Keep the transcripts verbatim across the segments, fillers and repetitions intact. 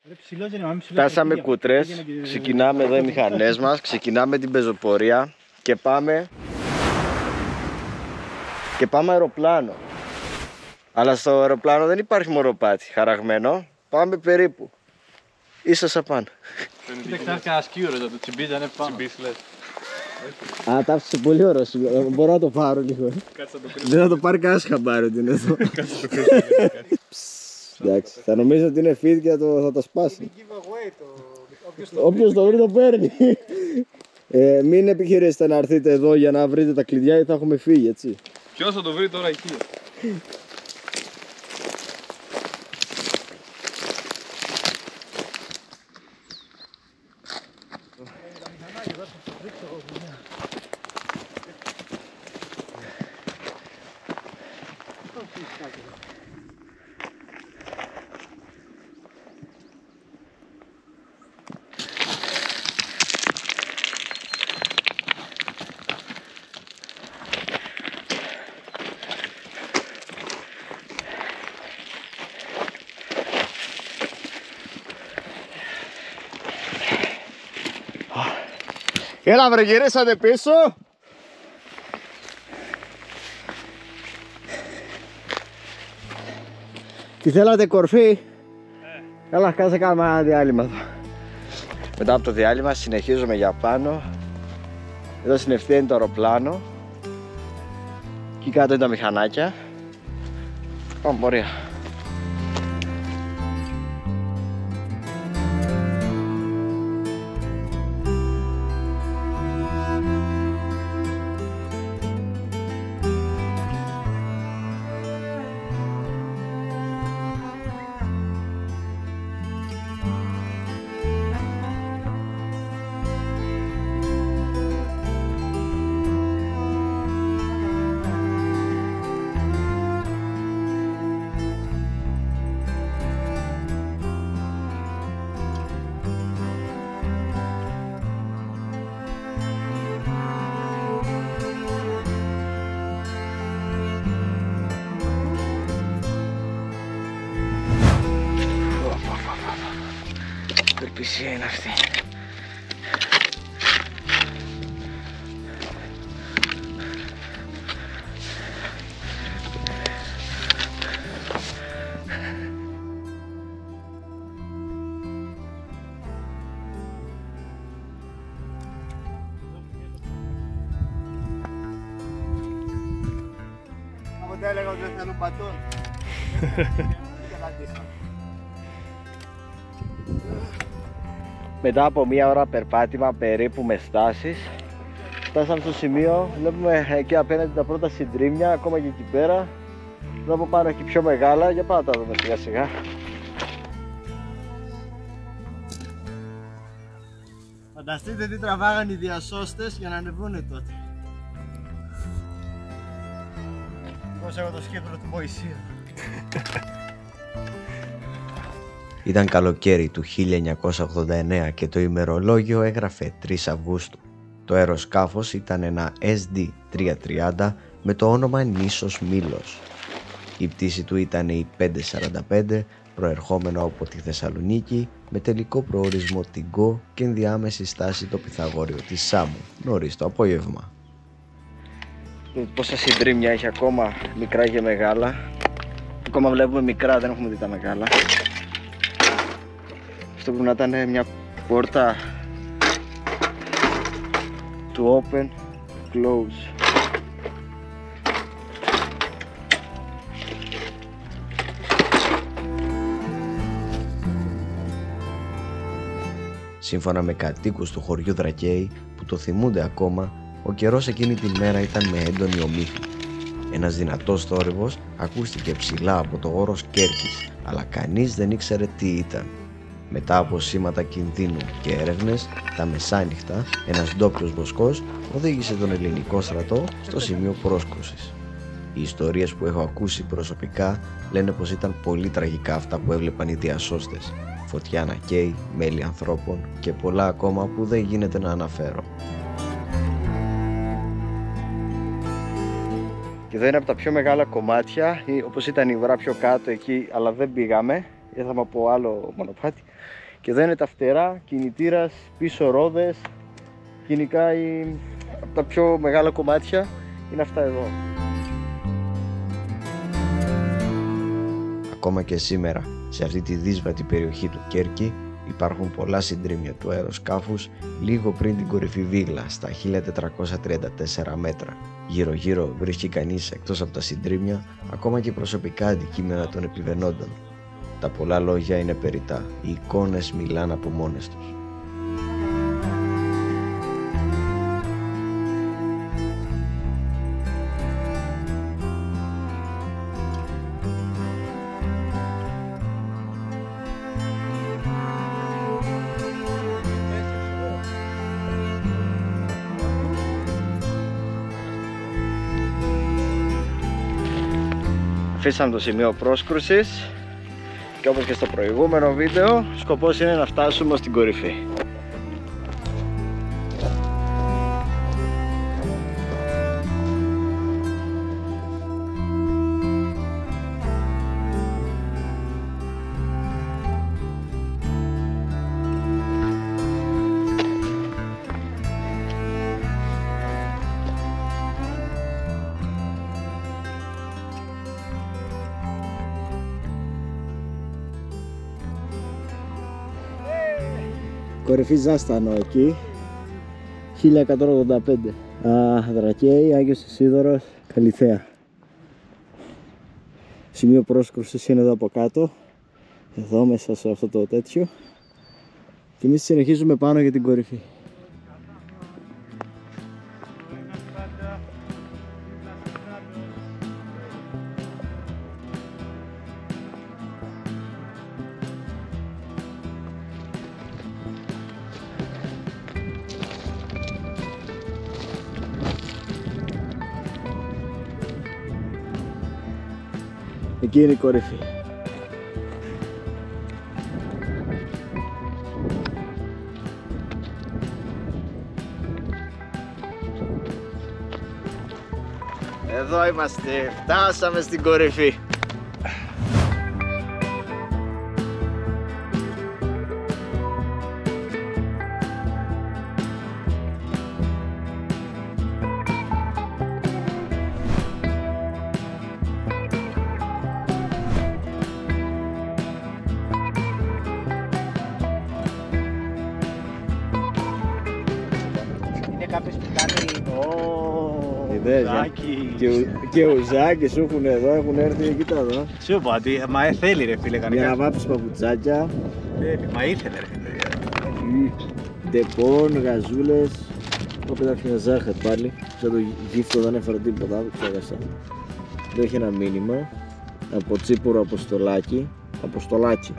Φτάσαμε Κούτρες, ξεκινάμε εδώ οι μηχανές μας, ξεκινάμε την πεζοπορία και πάμε και πάμε αεροπλάνο. Αλλά στο αεροπλάνο δεν υπάρχει μοροπάτι χαραγμένο, πάμε περίπου ίσως απάνω. Κοίταξε να κανένα σκύο ρε, το τσιμπίζα είναι πάνω. Α, τα άφησε πολύ ωραίο σήμερα, μπορώ να το πάρω λίγο. Δεν θα το πάρει κανένας χαμπάρι ότι είναι εδώ. Εντάξει, θα νομίζω ότι είναι feed και θα το, θα το σπάσει. Όποιος το βρει το παίρνει. ε, μην επιχειρήσετε να έρθετε εδώ για να βρείτε τα κλειδιά ή θα έχουμε φύγει, έτσι. Ποιος θα το βρει τώρα εκεί? Έλα βρε, γυρίσατε πίσω. Τι θέλατε, κορφή? Ε. Καλά, κάτσε κάνουμε ένα διάλειμμα εδώ. Μετά από το διάλειμμα συνεχίζουμε για πάνω. Εδώ στην ευθεία είναι το αεροπλάνο. Εκεί κάτω είναι τα μηχανάκια. Πάμε πορεία. Ελπισία είναι αυτή. Από τα έλεγα ότι δεν θέλουν πατών. Μετά από μία ώρα περπάτημα περίπου με στάσεις, φτάσαμε στο σημείο, βλέπουμε εκεί απέναντι τα πρώτα συντρίμμια, ακόμα και εκεί πέρα. Εδώ από πάνω έχει πιο μεγάλα, για πάμε να τα δούμε σιγά σιγά. Φανταστείτε τι τραβάγαν οι διασώστες για να ανεβούνε τότε. Εγώ έχω το σκέτρο του Μωυσίου. Ήταν καλοκαίρι του χίλια εννιακόσια ογδόντα εννέα και το ημερολόγιο έγραφε τρεις Αυγούστου. Το αεροσκάφος ήταν ένα ες ντι τριακόσια τριάντα με το όνομα Νήσος Μήλος. Η πτήση του ήταν η πεντακόσια σαράντα πέντε, προερχόμενο από τη Θεσσαλονίκη, με τελικό προορισμό την Γκο και ενδιάμεση στάση το Πυθαγόριο της Σάμου, νωρίς το απόγευμα. Πόσα συντρίμμια έχει ακόμα, μικρά και μεγάλα. Ακόμα βλέπουμε μικρά, δεν έχουμε δει τα μεγάλα. Αυτό πρέπει να ήταν μια πόρτα του open, close. Σύμφωνα με κατοίκους του χωριού Δρακέη που το θυμούνται ακόμα, ο καιρός εκείνη τη μέρα ήταν με έντονη ομίχλη. Ένας δυνατός θόρυβος ακούστηκε ψηλά από το όρος Κέρκης, αλλά κανείς δεν ήξερε τι ήταν. Μετά από σήματα κινδύνου και έρευνες, τα μεσάνυχτα, ένας ντόπιος βοσκός οδήγησε τον ελληνικό στρατό στο σημείο πρόσκρουσης. Οι ιστορίες που έχω ακούσει προσωπικά λένε πως ήταν πολύ τραγικά αυτά που έβλεπαν οι διασώστες. Φωτιά να καίει, μέλη ανθρώπων και πολλά ακόμα που δεν γίνεται να αναφέρω. Και εδώ είναι από τα πιο μεγάλα κομμάτια, όπως ήταν η βρά πιο κάτω εκεί, αλλά δεν πήγαμε, ήρθαμε από άλλο μονοπάτι. Και εδώ είναι τα φτερά, κινητήρας, πίσω ρόδες. Γενικά η... από τα πιο μεγάλα κομμάτια είναι αυτά εδώ. Ακόμα και σήμερα, σε αυτή τη δύσβατη περιοχή του Κέρκη, υπάρχουν πολλά συντρίμμια του αεροσκάφους λίγο πριν την κορυφή Βίγλα στα χίλια τετρακόσια τριάντα τέσσερα μέτρα. Γύρω γύρω βρίσκει κανείς, εκτός από τα συντρίμμια, ακόμα και προσωπικά αντικείμενα των επιβαινόντων. Τα πολλά λόγια είναι περιττά, οι εικόνες μιλάνε από μόνες τους. Αφήσαμε το σημείο πρόσκρουσης και όπως και στο προηγούμενο βίντεο, σκοπός είναι να φτάσουμε στην κορυφή. Κορυφή Ζάστανο εκεί, χίλια εκατόν ογδόντα πέντε. Α, Δρακέη, Άγιος Ισίδωρος, Καλιθέα. Σημείο πρόσκρουσης είναι εδώ από κάτω, εδώ μέσα σε αυτό το τέτοιο. Και εμείς συνεχίζουμε πάνω για την κορυφή. Εκεί είναι η κορυφή. Εδώ είμαστε, φτάσαμε στην κορυφή. Κάποιος που κάνει ουζάκι. Και ουζάκι σου έχουν εδώ, έχουν έρθει, κοίτα εδώ. Σου είπα ότι μα θέλει ρε φίλε κανένα. Για να βάψεις παπουτσάκια. Μα ήθελε ρε φίλε. Ντεπών, γαζούλες. Έχω πετάξει μια ζάχαρη πάλι. Σαν το γύφτο δεν έφερα τίποτα, το ξέχασα. Εδώ έχει ένα μήνυμα από Τσίπουρο Αποστολάκι. Αποστολάκι.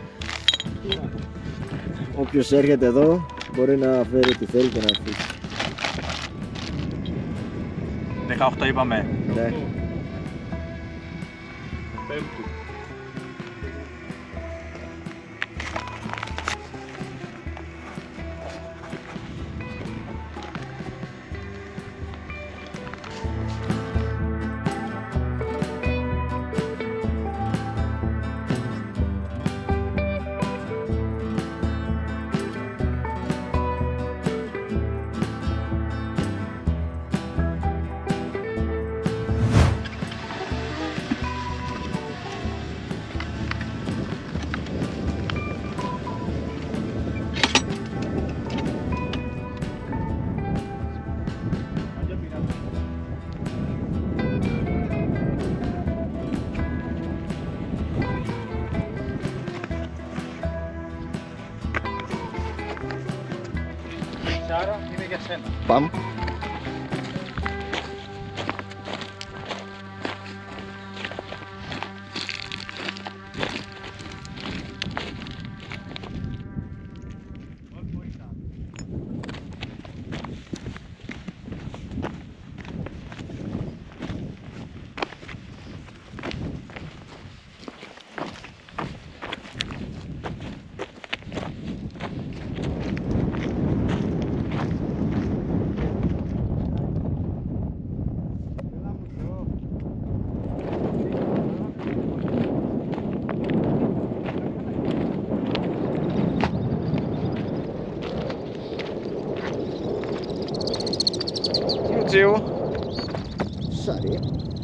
Όποιος έρχεται εδώ μπορεί να φέρει ό,τι θέλει και να αφήσει. δεκαοκτώ είπαμε. Ναι. Πέμπτου. Άρα είναι για σένα. Πάμε. Μεσίου. Σάρι.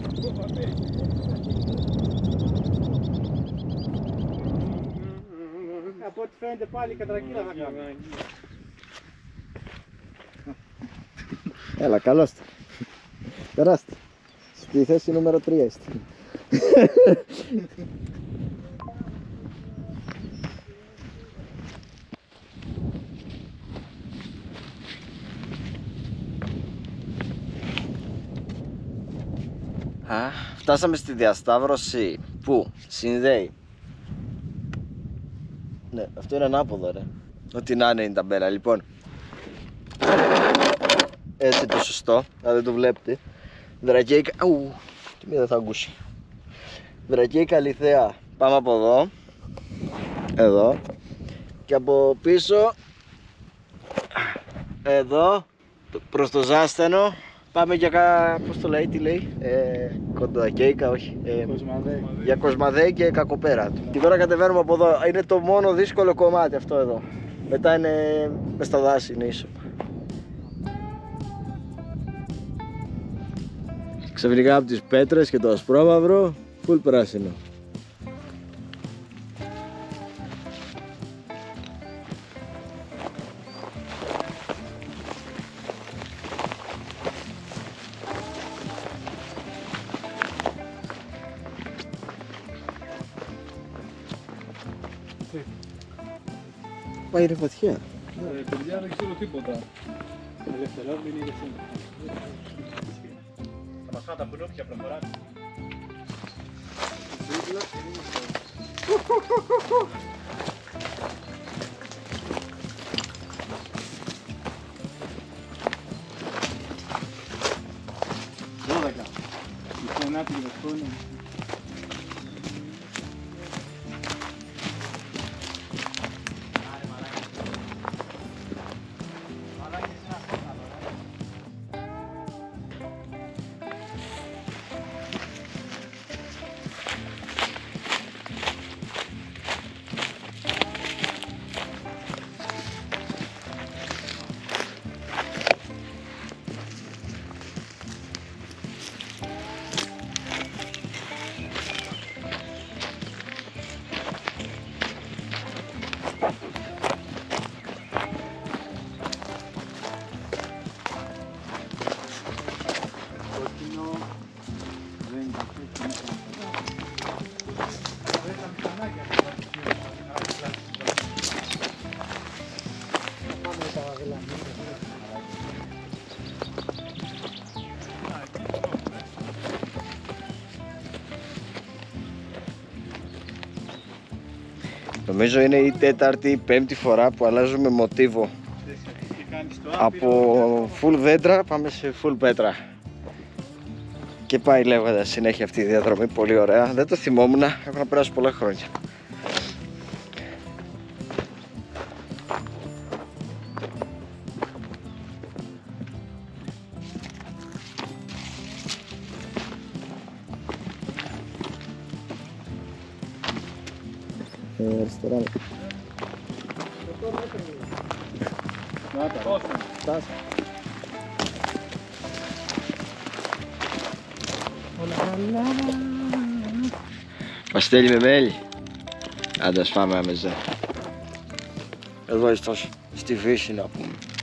Από ό,τι φαίνεται πάλι κατρακύλα θα κάνουμε. Έλα, καλώς το. Περάστε. Στη θέση νούμερο τρία είστε. Α, φτάσαμε στη διασταύρωση που συνδέει. Ναι, αυτό είναι ανάποδο ρε. Ό,τι να είναι είναι η ταμπέλα. Λοιπόν, έτσι το σωστό, αλλά δεν το βλέπετε. Δρακέικα, αου, τι μία δεν θα ακούσει. Δρακέικα Καλυθέα, πάμε από εδώ. Εδώ. Και από πίσω, εδώ, προς το Ζάστανο. Πάμε για κα... πώς το λέει, τι λέει, ε, Κοντακέικα, όχι, ε, Κοσμαδέ. για Κοσμαδέ και Κακοπέρα. Και τώρα κατεβαίνουμε από εδώ, είναι το μόνο δύσκολο κομμάτι αυτό εδώ. Μετά είναι μες στα δάση, είναι ίσο. Ξαφνικά από τις πέτρες και το ασπρόμαυρο, φουλ πράσινο. Πάει ρε βαθιά. Παιδιά δεν ξέρω τίποτα. Ελευθερά μην είναι εσύ. Θα μας φάνε τα κουνούπια προχωράμε. δώδεκα. Λοιπόν, άτυπη το χρόνο. Νομίζω είναι η τέταρτη ή πέμπτη φορά που αλλάζουμε μοτίβο. Από full δέντρα πάμε σε full πέτρα. Και πάει λέγοντας συνέχεια αυτή η διαδρομή, πολύ ωραία. Δεν το θυμόμουν, έχω να περάσω πολλά χρόνια. Αριστερά. Φτάσε. Παστέλι με μέλι. Άντε ας φάμε άμεσα. Εδώ είστε στη φύση να πούμε.